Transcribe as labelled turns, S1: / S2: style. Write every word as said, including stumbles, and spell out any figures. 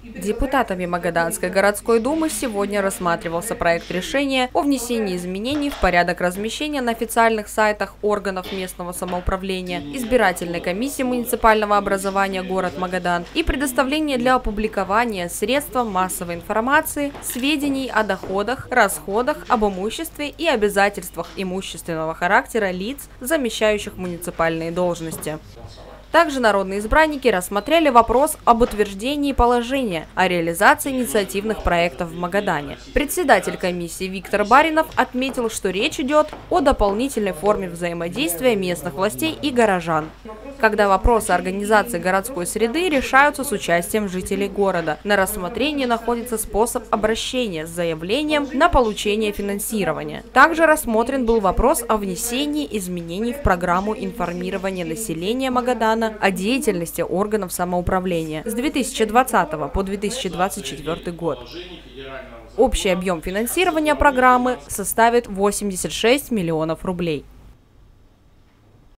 S1: Депутатами Магаданской городской думы сегодня рассматривался проект решения о внесении изменений в порядок размещения на официальных сайтах органов местного самоуправления, избирательной комиссии муниципального образования город Магадан и предоставление для опубликования средствам массовой информации сведений о доходах, расходах, об имуществе и обязательствах имущественного характера лиц, замещающих муниципальные должности. Также народные избранники рассмотрели вопрос об утверждении положения о реализации инициативных проектов в Магадане. Председатель комиссии Виктор Баринов отметил, что речь идет о дополнительной форме взаимодействия местных властей и горожан, когда вопросы организации городской среды решаются с участием жителей города. На рассмотрении находится способ обращения с заявлением на получение финансирования. Также рассмотрен был вопрос о внесении изменений в программу информирования населения Магадана о деятельности органов самоуправления с две тысячи двадцатого по две тысячи двадцать четвёртый год. Общий объем финансирования программы составит восемьдесят шесть миллионов рублей.